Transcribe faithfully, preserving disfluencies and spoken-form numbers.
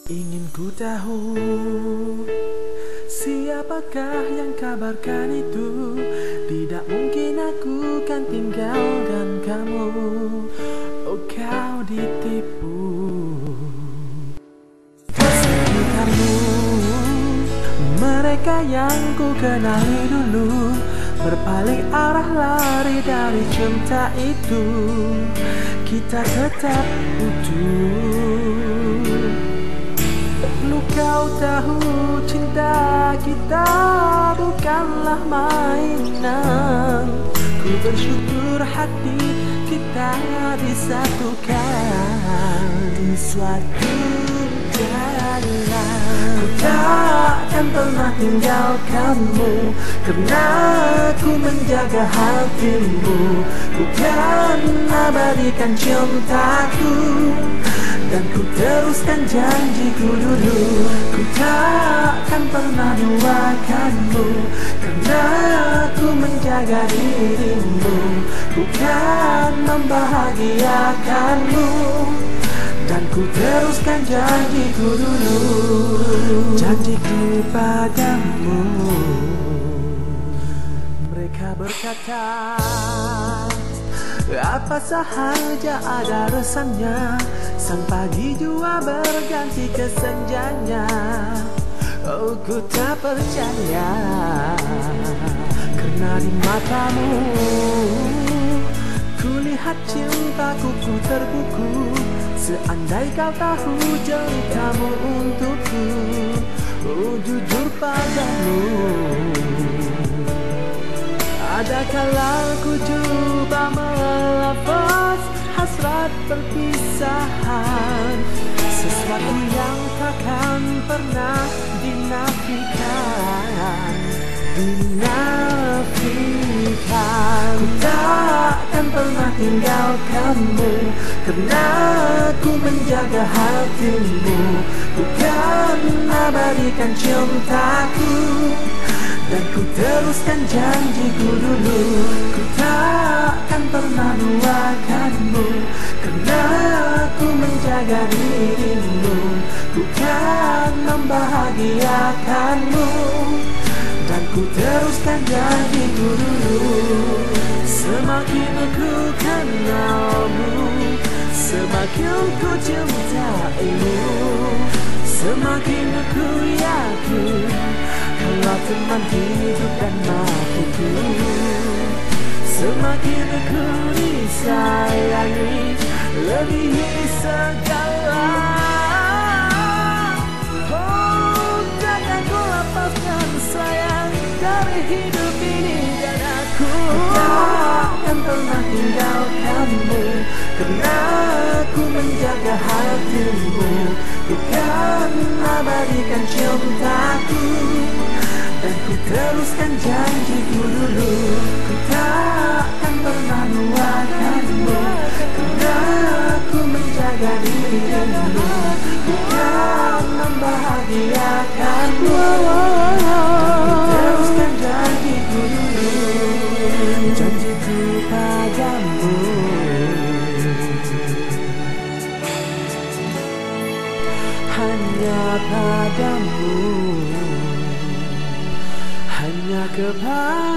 Ingin ku tahu siapakah yang kabarkan itu. Tidak mungkin aku kan tinggalkan kamu. Oh, kau ditipu. Di sekitarmu mereka yang ku kenali dulu berpaling arah lari dari cinta itu. Kita tetap utuh. Kau tahu cinta kita bukanlah mainan. Ku bersyukur hati kita disatukan di suatu jalan. Ku takkan pernah tinggalkanmu karena ku menjaga hatimu. Ku kan abadikan cintaku dan ku teruskan janjiku dulu. Ku takkan pernah lupakanmu karena ku menjaga dirimu. Ku kan membahagiakanmu dan ku teruskan janjiku dulu. Janjiku padamu. Mereka berkata apa sahaja ada resanya. Sang pagi jua berganti ke senjanya. Oh, ku tak percaya karena di matamu ku lihat cintaku ku terbuku. Seandai kau tahu ceritamu untukku, oh jujur padamu. Ada kala ku coba melepas hasrat perpisahan, sesuatu yang takkan pernah dinafikan. Dinafikan. Ku takkan pernah tinggalkanmu karena ku menjaga hatimu. Ku kan abadikan cintaku dan ku teruskan janjiku dulu. Ku takkan pernah lupakanmu karena ku menjaga dirimu. Ku kan membahagiakanmu dan ku teruskan janjiku dulu. Semakin aku kenalmu, semakin ku cintaimu. Semakin aku yakin kalau teman hidup dan matiku. Semakin aku disayangi lebihi segala. Oh, takkan ku lepaskan sayang dari hidup ini. Dan aku takkan pernah tinggalkanmu karena ku menjaga hatimu. Ku kan abadikan cintaku dan ku teruskan janjiku dulu. Ku takkan pernah lupakanmu karena ku menjaga dirimu. Ku kan membahagiakanmu dan ku teruskan janjiku dulu. Janjiku padamu. Hanya padamu, hanya kepada